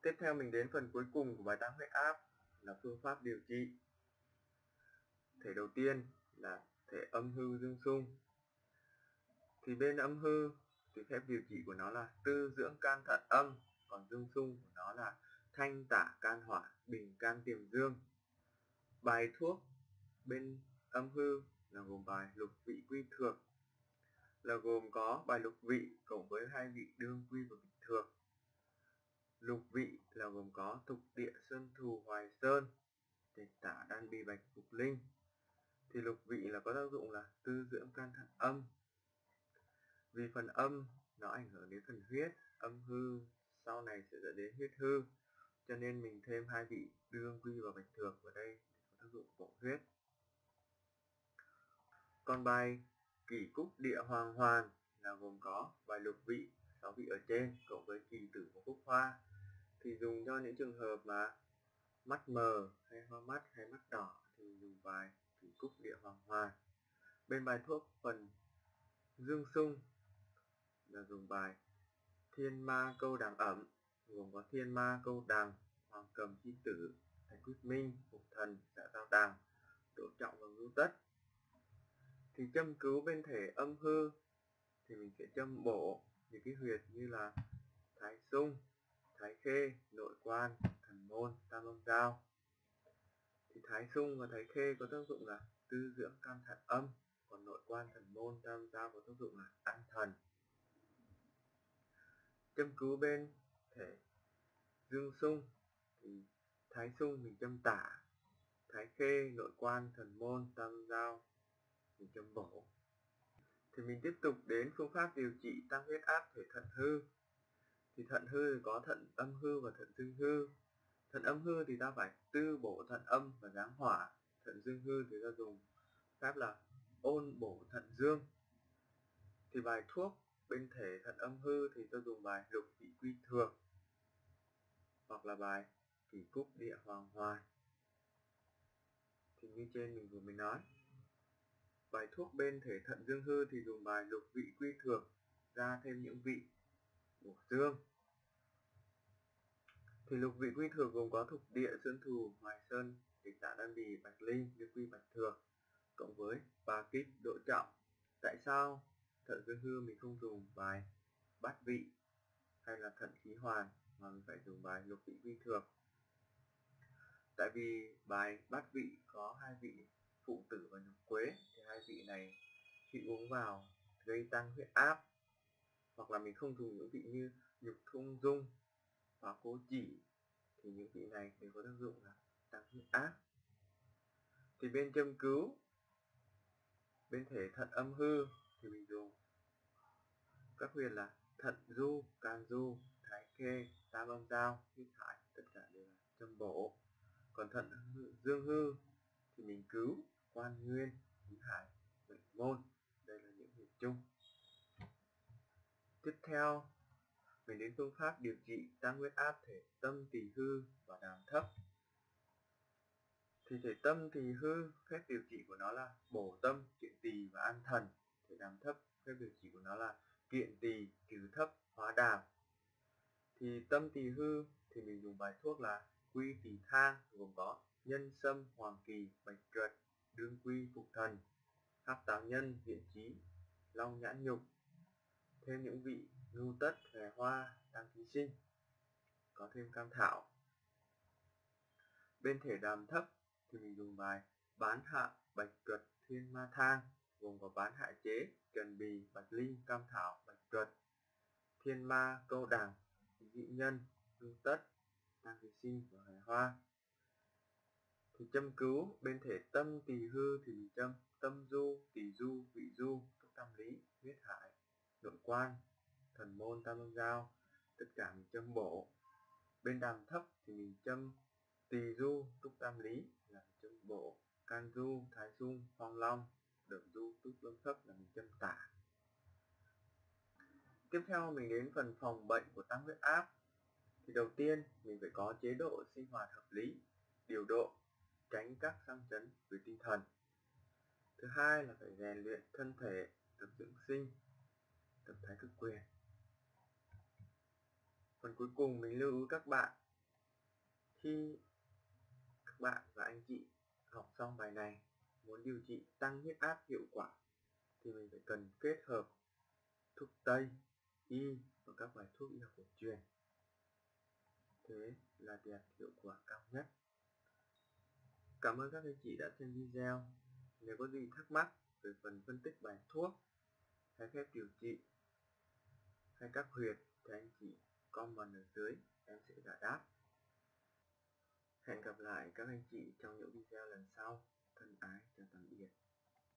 Tiếp theo mình đến phần cuối cùng của bài tăng huyết áp là phương pháp điều trị. Thể đầu tiên là thể âm hư dương xung. Thì bên âm hư thì phép điều trị của nó là tư dưỡng can thận âm, còn dương xung của nó là thanh tả can hỏa, bình can tiềm dương. Bài thuốc bên âm hư là gồm bài lục vị quy thược, là gồm có bài lục vị cộng với 2 vị đương quy và bình thược. Lục vị là gồm có thục địa sơn thù hoài sơn, tề tả đan bì bạch phục linh. Thì lục vị là có tác dụng là tư dưỡng can thận âm. Vì phần âm nó ảnh hưởng đến phần huyết, âm hư sau này sẽ dẫn đến huyết hư, cho nên mình thêm 2 vị đương quy và bạch thược vào đây để có tác dụng bổ huyết. Còn bài kỷ cúc địa hoàng hoàn là gồm có bài lục vị 6 vị ở trên cộng với kỳ tử của cúc hoa, thì dùng cho những trường hợp mà mắt mờ hay hoa mắt hay mắt đỏ thì dùng bài kỷ cúc địa hoàng hoàn. Bên bài thuốc phần dương xung là dùng bài thiên ma câu đằng ẩm, gồm có thiên ma câu đằng, hoàng cầm chi tử, thạch quyết minh, phục thần, dạ giao đằng, đỗ trọng và ngưu tất. Thì châm cứu bên thể âm hư thì mình sẽ châm bổ những cái huyệt như là thái xung, thái khê, nội quan, thần môn, tam âm giao. Thì thái xung và thái khê có tác dụng là tư dưỡng can thận âm, còn nội quan, thần môn, tam âm giao có tác dụng là an thần. Châm cứu bên thể dương xung thì thái xung mình châm tả, thái khê, nội quan, thần môn, tam âm giao mình châm bổ. Thì mình tiếp tục đến phương pháp điều trị tăng huyết áp thể thận hư. Thì thận hư thì có thận âm hư và thận dương hư. Thận âm hư thì ta phải tư bổ thận âm và giáng hỏa. Thận dương hư thì ta dùng pháp là ôn bổ thận dương. Thì bài thuốc bên thể thận âm hư thì ta dùng bài lục vị quy thược hoặc là bài kỷ cúc địa hoàng hoàn. Thì như trên mình vừa mới nói. Bài thuốc bên thể thận dương hư thì dùng bài lục vị quy thược, ra thêm những vị bổ dương. Thì lục vị quy thược gồm có thục địa, sơn thù, hoài sơn, tịch tả đan bì, bạch linh, đương quy, bạch thược cộng với bà kích, đỗ trọng. Tại sao thận dương hư mình không dùng bài bát vị hay là thận khí hoàn mà mình phải dùng bài lục vị quy thược? Tại vì bài bát vị có 2 vị phụ tử và nhục quế, thì 2 vị này khi uống vào gây tăng huyết áp. Hoặc là mình không dùng những vị như nhục thung dung, hóa cố chỉ, thì những vị này đều có tác dụng là tăng huyết áp. Thì bên châm cứu bên thể thận âm hư thì mình dùng các huyệt là thận du, can du, thái khê, tam âm giao, huyết hải, tất cả đều là châm bổ. Còn thận dương hư thì mình cứu quan nguyên, khí hải, bệnh môn. Đây là những huyệt chung. Tiếp theo mình đến phương pháp điều trị tăng huyết áp thể tâm tỳ hư và đàm thấp. Thì thể tâm tỳ hư, phép điều trị của nó là bổ tâm, kiện tỳ và an thần. Thể đàm thấp, phép điều trị của nó là kiện tỳ, cứu thấp, hóa đàm. Thì tâm tỳ hư thì mình dùng bài thuốc là quy tỳ thang, gồm có nhân sâm, hoàng kỳ, bạch tuộc, đương quy, phục thần, hắc táo nhân, viện chí, long nhãn nhục. Thêm những vị ngưu tất, hòe hoa, tăng ký sinh, có thêm cam thảo. Bên thể đàm thấp thì mình dùng bài bán hạ, bạch tuộc, thiên ma thang, gồm có bán hạ chế, cần bì, bạch linh, cam thảo, bạch tuộc, thiên ma, câu đằng, dị nhân, ngưu tất, tăng ký sinh và hòe hoa. Thì châm cứu bên thể tâm tỳ hư thì mình châm tâm du, tỳ du, vị du, túc tam lý, huyết hải, nội quan, thần môn, tam âm giao, tất cả mình châm bổ. Bên đàm thấp thì mình châm tỳ du, túc tam lý là mình châm bổ, can du, thái xung, phong long, đẩm du, túc lâm thấp là mình châm tả. Tiếp theo mình đến phần phòng bệnh của tăng huyết áp. Thì đầu tiên mình phải có chế độ sinh hoạt hợp lý, điều độ, tránh các sang chấn về tinh thần. Thứ hai là phải rèn luyện thân thể, tập dưỡng sinh, tập thái cực quyền. Phần cuối cùng mình lưu ý các bạn Khi các bạn và anh chị học xong bài này, muốn điều trị tăng huyết áp hiệu quả thì mình phải cần kết hợp thuốc Tây, Y và các bài thuốc y học cổ truyền. Thế là đạt hiệu quả cao nhất. Cảm ơn các anh chị đã xem video. Nếu có gì thắc mắc về phần phân tích bài thuốc hay phép điều trị hay các huyệt thì anh chị comment ở dưới, em sẽ giải đáp. Hẹn gặp lại các anh chị trong những video lần sau. Thân ái, chào tạm biệt.